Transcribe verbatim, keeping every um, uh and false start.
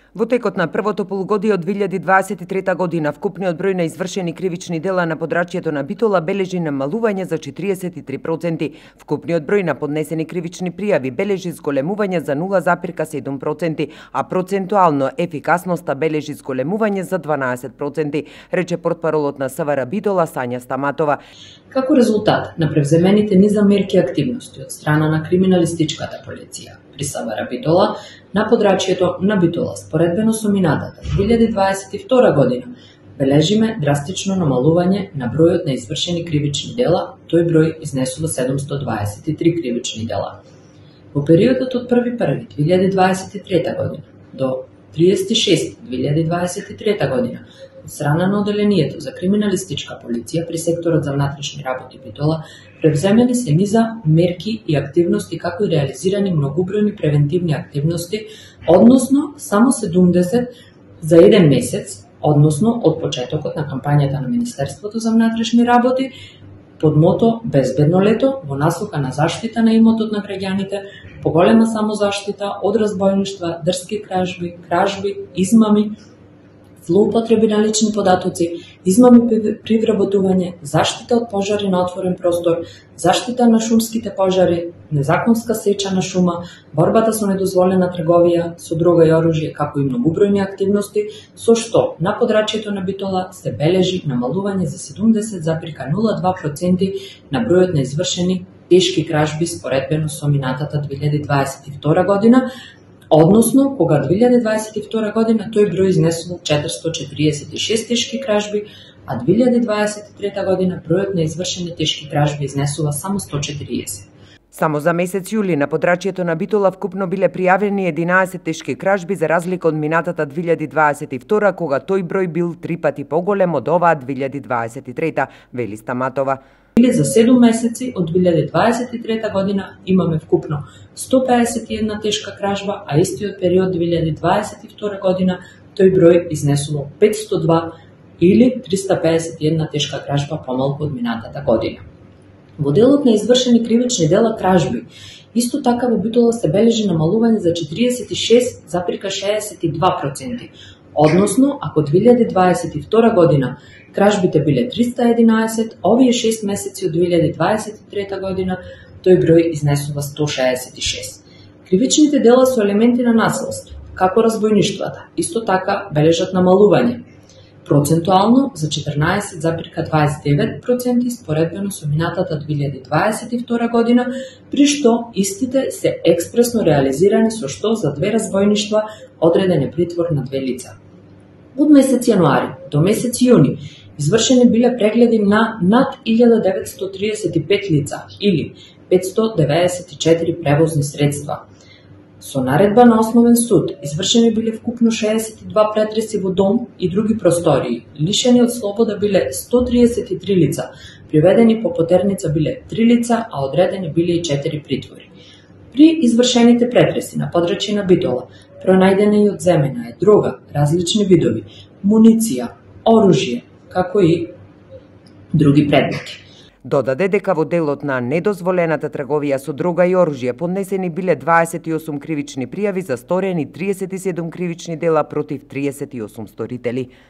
Во текот на првото полугодие од две илјади дваесет и трета година, вкупниот број на извршени кривични дела на подрачјето на Битола бележи намалување за четириесет и три проценти. Вкупниот број на поднесени кривични пријави бележи зголемување за нула запирка седум проценти, а процентуално ефикасноста бележи зголемување за дванаесет проценти, рече портпаролот на СВР Битола Сања Стаматова. Како резултат на превземените низа мерки и активности од страна на криминалистичката полиција при СВР Битола на подрачјето на Битола, споредбено со минатата две илјади дваесет и втора година, бележиме драстично намалување на бројот на извршени кривични дела, тој број изнесува седумстотини дваесет и три кривични дела. Во периодот од први први две илјади дваесет и трета година до триесет и шести две илјади дваесет и трета година, од страна на Оделението за криминалистичка полиција при секторот за внатрешни работи Битола, превземени се низа мерки и активности, како и реализирани многубројни превентивни активности, односно само седумдесет за еден месец, односно од почетокот на кампањата на Министерството за внатрешни работи, под мото Безбедно лето, во насока на заштита на имотот на граѓаните, поголема самозаштита од разбойништва, дрски кражби, кражби, измами, злоупотреби на лични податоци, измами при вработување, заштита од пожари на отворен простор, заштита на шумските пожари, незаконска сеча на шума, борбата со недозволена трговија со дрога и оружје, како и многубројни активности, со што на подрачјето на Битола се бележи намалување за седумдесет запирка нула два проценти на бројот на извршени тешки кражби споредбено со минатата две илјади дваесет и втора година, односно, кога две илјади дваесет и втора година тој број изнесува четиристотини четириесет и шест тешки кражби, а две илјади дваесет и трета година бројот на извршени тешки кражби изнесува само сто четириесет. Само за месец јули на подрачјето на Битола вкупно биле пријавени единаесет тешки кражби за разлика од минатата две илјади дваесет и втора, кога тој број бил три пати поголем од оваа две илјади дваесет и трета, вели Стаматова. За седум месеци од две илјади дваесет и трета година имаме вкупно сто пеесет и една тешка кражба, а истиот период две илјади дваесет и втора година тој број изнесува петстотини и два или триста пеесет и една тешка кражба помалку од минатата година. Во делот на извршени кривични дела кражби, исто така во Битола се бележи намалување за четириесет и шест запирка шеесет и два проценти, односно, ако две илјади дваесет и втора година кражбите биле триста и единаесет, овие шест месеци од две илјади дваесет и трета година тој број изнесува сто шеесет и шест. Кривичните дела со елементи на насилство, како разбойништвата, исто така бележат намалување. Процентуално за четрнаесет запирка дваесет и девет проценти споредбено со минатата две илјади дваесет и втора година, при што истите се експресно реализирани со што за две разбойништва одреден е притвор на две лица. Од месец јануари до месец јуни извршени биле прегледи на над илјада деветстотини триесет и пет лица или петстотини деведесет и четири превозни средства. Со наредба на Основен суд извршени биле вкупно шеесет и два претреси во дом и други простории. Лишени од слобода биле сто триесет и три лица, приведени по потерница биле три лица, а одредени биле и четири притвори. При извршените претреси на подрачје на Битола пронајдена и одземена е дрога, различни видови, муниција, оружје, како и други предмети. Додаде дека во делот на недозволената трговија со дрога и оружје поднесени биле дваесет и осум кривични пријави за сторени триесет и седум кривични дела против триесет и осум сторители.